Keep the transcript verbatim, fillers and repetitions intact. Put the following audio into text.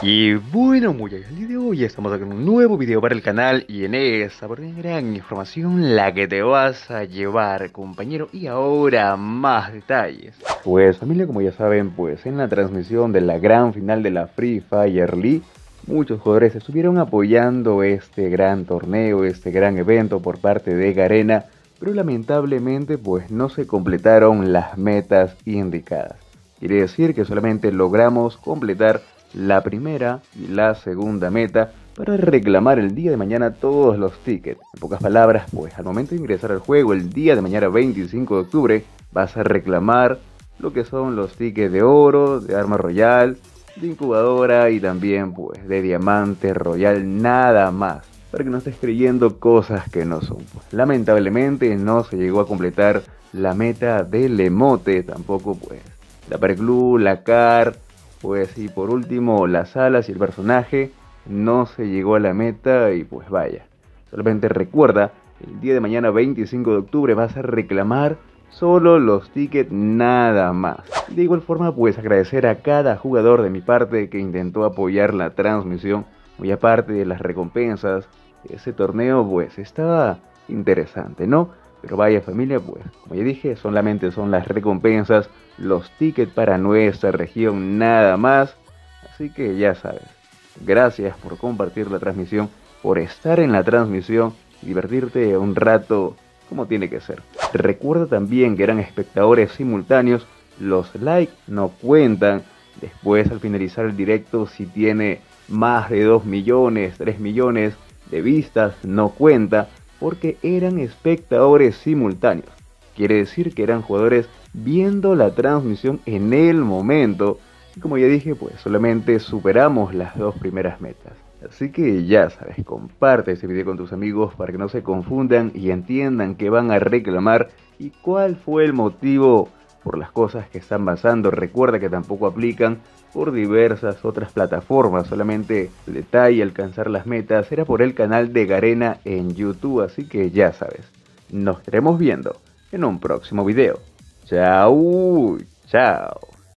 Y bueno muchachos, el día de hoy estamos aquí en un nuevo video para el canal y en esta por gran información la que te vas a llevar, compañero. Y ahora más detalles. Pues familia, como ya saben, pues en la transmisión de la gran final de la Free Fire League, muchos jugadores estuvieron apoyando este gran torneo, este gran evento por parte de Garena, pero lamentablemente pues no se completaron las metas indicadas. Quiere decir que solamente logramos completar la primera y la segunda meta para reclamar el día de mañana todos los tickets. En pocas palabras, pues al momento de ingresar al juego el día de mañana veinticinco de octubre, vas a reclamar lo que son los tickets de oro, de arma royal, de incubadora y también pues de diamante royal, nada más. Para que no estés creyendo cosas que no son. Pues, lamentablemente no se llegó a completar la meta del emote, tampoco pues la Perclub, la car, pues y por último las alas y el personaje. No se llegó a la meta y pues vaya. Solamente recuerda, el día de mañana veinticinco de octubre vas a reclamar solo los tickets, nada más. De igual forma pues agradecer a cada jugador de mi parte que intentó apoyar la transmisión. Muy aparte de las recompensas, ese torneo pues estaba interesante, ¿no? Pero vaya familia, pues como ya dije, solamente son las recompensas, los tickets para nuestra región, nada más. Así que ya sabes, gracias por compartir la transmisión, por estar en la transmisión y divertirte un rato como tiene que ser. Recuerda también que eran espectadores simultáneos, los likes no cuentan. Después al finalizar el directo, si tiene más de dos millones, tres millones de vistas, no cuenta, porque eran espectadores simultáneos. Quiere decir que eran jugadores viendo la transmisión en el momento. Y como ya dije, pues solamente superamos las dos primeras metas. Así que ya sabes, comparte este video con tus amigos para que no se confundan y entiendan que van a reclamar y cuál fue el motivo por las cosas que están pasando. Recuerda que tampoco aplican por diversas otras plataformas, solamente el detalle alcanzar las metas era por el canal de Garena en YouTube, así que ya sabes, nos estaremos viendo en un próximo video. Chao, chao.